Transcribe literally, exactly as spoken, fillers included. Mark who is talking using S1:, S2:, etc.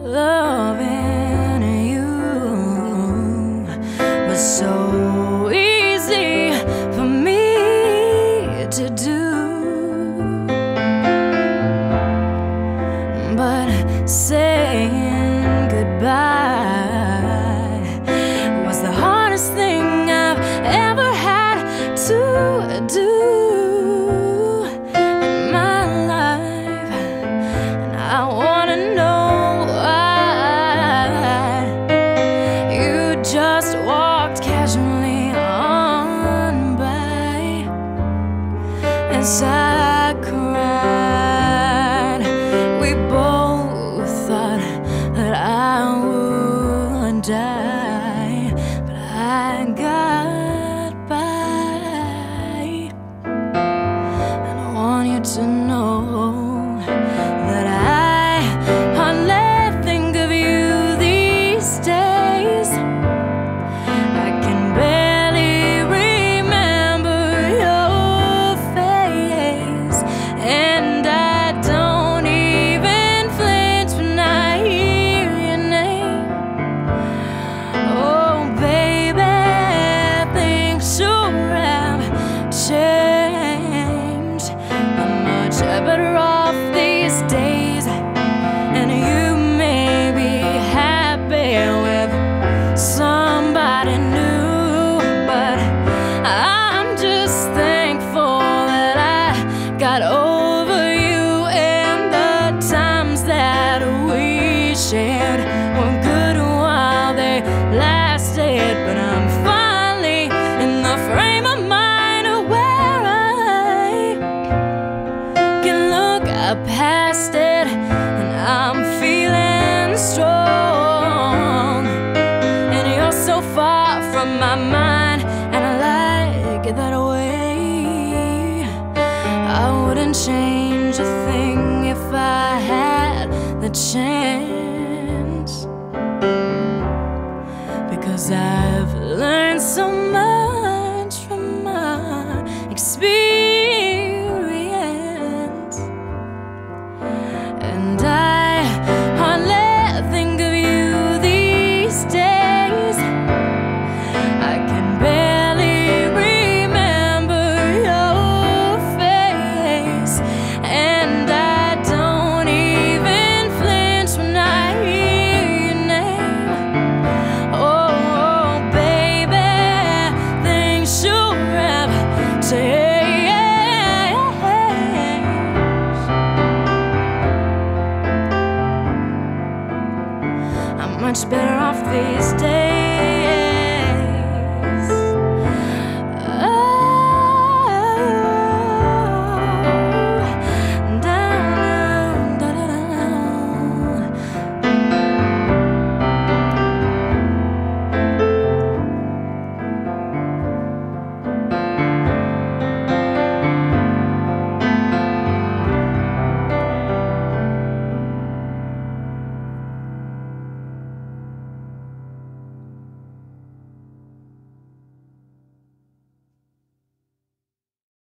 S1: loving you was so easy for me to do, but saying goodbye was the hardest thing I've ever had to do in my life. And I wanna know why you just walked casually on by as I cried. We both thought that I would die, but I got by. And I want you to know that I hardly think of you these days. I can barely remember your face, and I don't even flinch when I hear your name. Oh baby, things sure have changed. I'm much better off these days, and you may be happy with somebody new, but I'm just thankful that I got over you, and the times that we shared were good while they lasted. But I'm finally in the frame of mind where I can look up past it, and I'm feeling strong. And you're so far from my mind, and I like it that way. I wouldn't change a thing if I had the chance, because I've learned so much from my experience. And I hardly think of you these days. I can barely remember your face, and I don't even flinch when I hear your name. Oh baby, things sure have changed. I'm much better off these days.